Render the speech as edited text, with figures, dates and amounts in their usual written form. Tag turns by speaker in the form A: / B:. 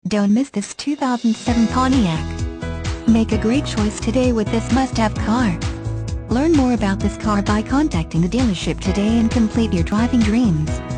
A: Don't miss this 2007 Pontiac. Make a great choice today with this must-have car. Learn more about this car by contacting the dealership today and complete your driving dreams.